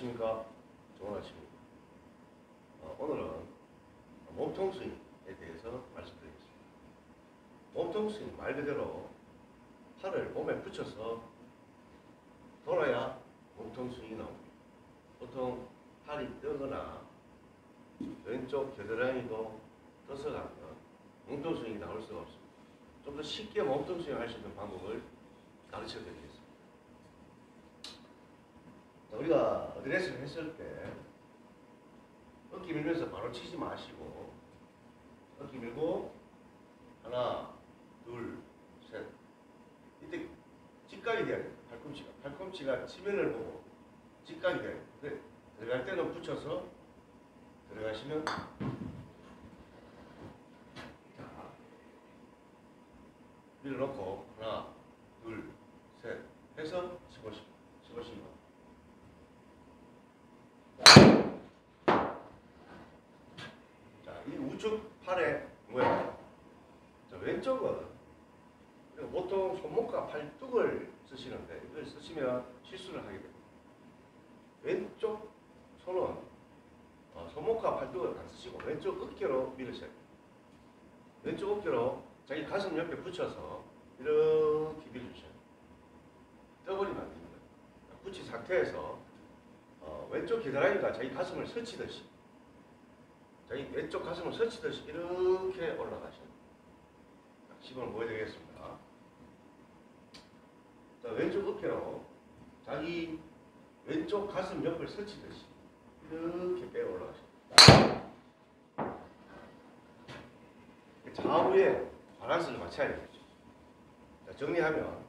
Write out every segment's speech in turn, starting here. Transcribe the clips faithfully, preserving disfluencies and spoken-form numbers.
안녕하십니까. 좋은 아침입니다. 어, 오늘은 몸통 스윙에 대해서 말씀드리겠습니다. 몸통 스윙 말 그대로 팔을 몸에 붙여서 돌아야 몸통 스윙이 나옵니다. 보통 팔이 뜨거나 왼쪽 겨드랑이도 떠서 가면 몸통 스윙이 나올 수가 없습니다. 좀 더 쉽게 몸통 스윙 할 수 있는 방법을 가르쳐 드리겠습니다. 우리가 어드레스를 했을 때 어깨 밀면서 바로 치지 마시고 어깨 밀고 하나 둘 셋 이때 직각이 돼야 돼요. 팔꿈치가 팔꿈치가 지면을 보고 직각이 돼야 돼요. 근데 들어갈 때는 붙여서 들어가시면 자 밀어놓고 하나 둘 셋 해서 치보시고 치보시면 이 우측 팔의 모양. 자, 왼쪽은 보통 손목과 팔뚝을 쓰시는데 이걸 쓰시면 실수를 하게 됩니다. 왼쪽 손은 어, 손목과 팔뚝을 안 쓰시고 왼쪽 어깨로 밀으셔야 돼요. 왼쪽 어깨로 자기 가슴 옆에 붙여서 이렇게 밀어주셔야 돼요. 떠버리면 안 됩니다. 붙인 상태에서 어, 왼쪽 겨드랑이가 자기 가슴을 스치듯이 자기 왼쪽 가슴을 스치듯이 이렇게 올라가시는 시범을 보여드리겠습니다. 자, 왼쪽 어깨로 자기 왼쪽 가슴 옆을 스치듯이 이렇게 빼어 올라가십니다. 좌우의 밸런스를 맞춰야 되겠죠. 자, 정리하면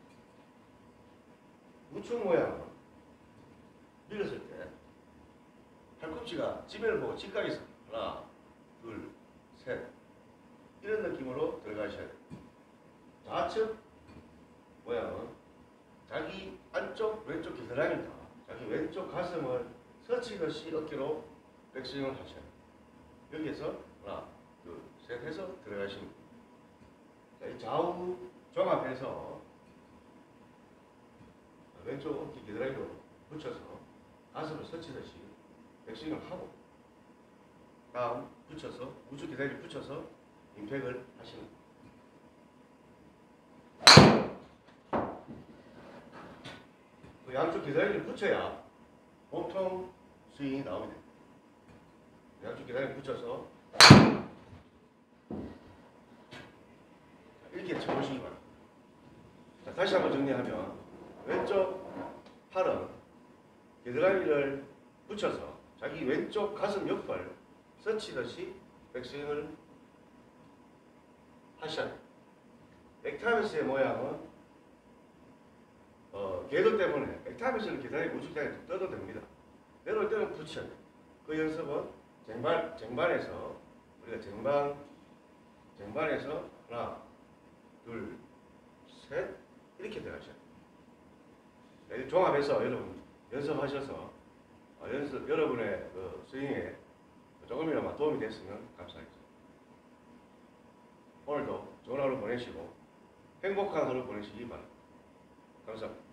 우측 모양은 밀었을 때 팔꿈치가 지면을 보고 직각에서 하나, 둘, 셋 이런 느낌으로 들어가셔야 돼요. 좌측 모양은 자기 안쪽 왼쪽 겨드랑이가 자기 왼쪽 가슴을 스치듯이 어깨로 백스윙을 하셔야 돼요. 여기에서 하나, 둘, 셋 해서 들어가시면 돼요. 자, 좌우 종합해서 왼쪽 어깨 겨드랑이로 붙여서 가슴을 스치듯이 백스윙을 하고 다음 붙여서 우측 겨드랑이 붙여서 임팩을 하시는 거예요. 그 양쪽 겨드랑이를 붙여야 몸통 스윙이 나오게 됩니다. 양쪽 겨드랑이 붙여서 이렇게 쳐보시기 바랍니다. 자, 다시 한번 정리하면 왼쪽 팔은 겨드랑이를 붙여서 자기 왼쪽 가슴 옆을 스치듯이 백스윙을 하셔야 돼요. 백타임스의 모양은 어, 궤도 때문에 백타임스는 겨드랑이 우측장에 떠도 됩니다. 내려올 때는 붙여야 돼요. 그 연습은 쟁반, 쟁반에서 우리가 쟁반, 쟁반에서 하나, 둘, 셋 이렇게 들어가셔야 돼요. 종합해서 여러분 연습하셔서 어, 연습, 여러분의 그 스윙에 조금이나마 도움이 됐으면 감사하겠습니다. 오늘도 좋은 하루 보내시고 행복한 하루 보내시기 바랍니다. 감사합니다.